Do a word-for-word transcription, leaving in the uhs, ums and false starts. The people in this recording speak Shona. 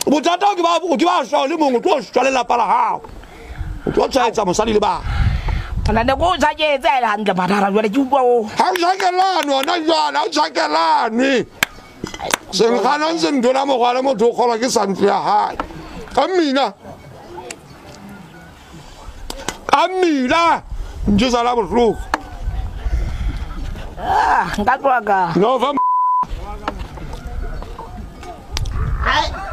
bothata ke ba ke ba shwa le mongwe tlo shwa le lapa la hao o tlo tsaetsa mosadi le ba Ana ne go sa ke tsa le hantle badara jwa le ke utlwa o ha o jakelane ona jwana ha o jakelane seng gana ntse ndola mogwala motho o kgolwa ke santlo ya hae ka mmina ka mmina ntse sala bohloko ah nka tloa ka no va ai